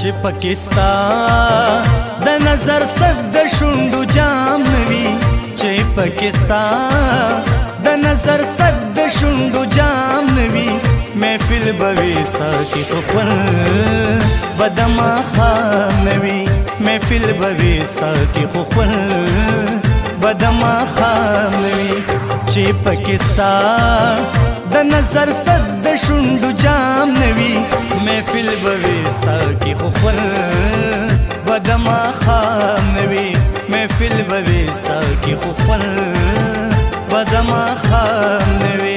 چې پکستا د نظر صد د شوندو جام نوي چې پکستا د نظر صد د شوندو جام نوي محفل بوي ساکي خپل بدما خام نوي محفل بوي ساکي خپل بدما خام نوي چې پکستا د نظر صد د شوندو جام نوي محفل بوي ساکي خپل بدما خام نوي محفل بوي ساکي خپل بدما خام نوي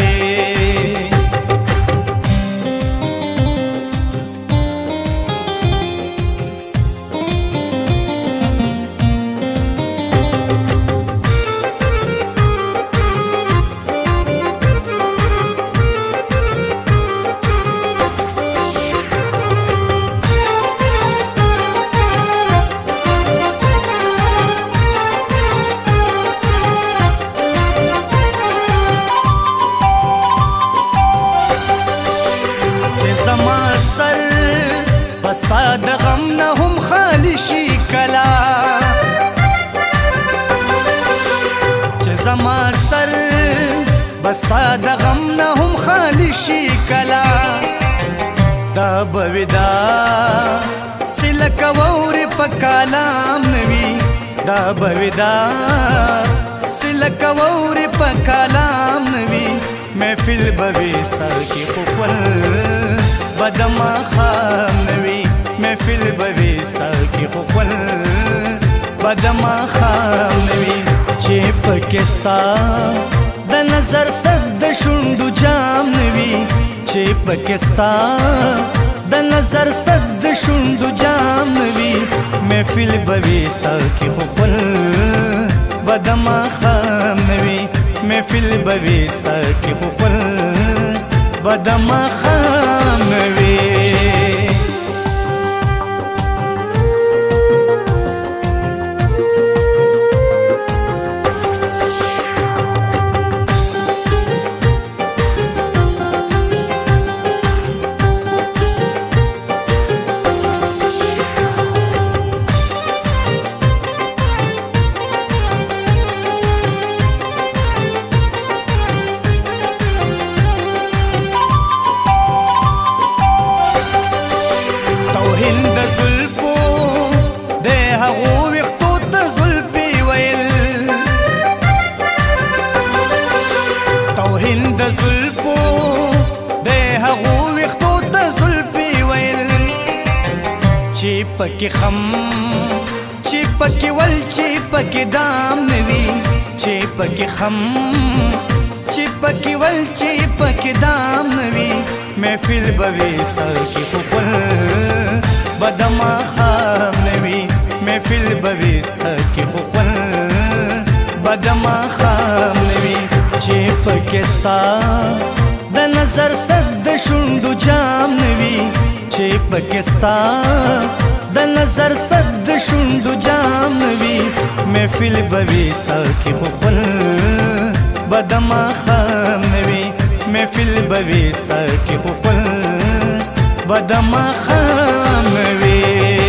بستا د غم نه هم خالی شي کلا چې زما سر بستا د غم نه هم خالی شي کلا دا بودا سلک وور په کلام نوي دا بودا سلک وور په کلام نوي محفل بوي ساکي خپل بدما خام نوي محفل بوي ساکي خپل بدما خام نوي چې پکستا د نظر صد د شوندو جام نوي چې پکستا د نظر صد د شوندو جام نوي محفل بوي ساکي خپل بدما خام نوي محفل بوي ساکي خپل بدما خام نوي توهین د زلفو د هغو وختو ته زلفي ویل توهین د زلفو د هغو وختو ته زلفي ویل چې پکې خم چې پکې ول چې پکې دام نوي چې پکې خم چې پکې ول چې پکې دام نوي محفل بوي ساکي خپل بدما خام نوي محفل بوي ساکي خپل بدما خام نوي چې پکستا د نظر صد د شوندو جام نوي چې پکستا د نظر صد د شوندو جام نوي محفل بوي ساکي خپل بدما خام نوي محفل بوي ساکي خپل بدما خام نوي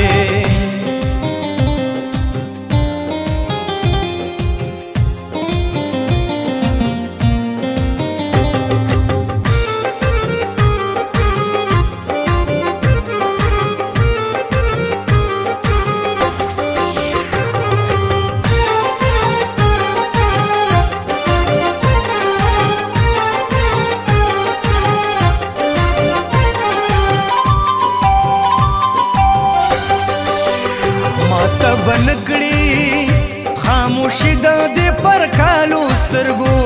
بنکړي خاموشي د دې پر کالو سترګو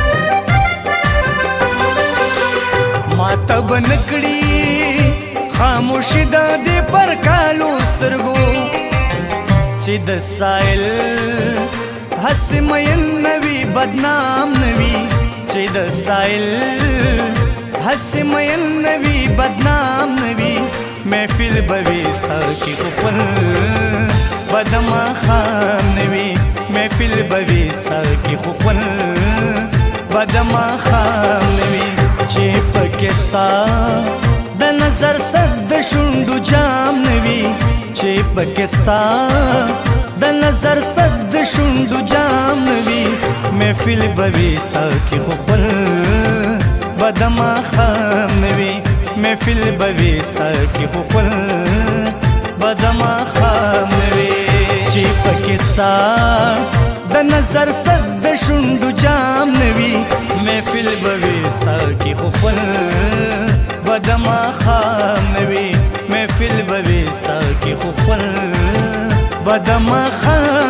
ماته بنکړي خاموشي د دې پر کالو سترګو چې د سایل حسمین نوي بدنام نوي چې د سایل حسمین نوي بدنام نوي محفل بوي ساکي خپل بدما خام نوي محفل بوي ساکي خپل بدما خام نوي چې پکستا د نظر صد شونډو جام نوي چې پکستا د نظر صد شونډو جام نوي محفل بوي ساکي خو خپل بدما خام نوي محفل بوي ساکي خو خپل بدما خام نوي چې پکستا د نظر صد شونډو جام نوي محفل بوي ساکي خو خپل بدما خام نوي محفل بوي ساکي خو خپل بدما خام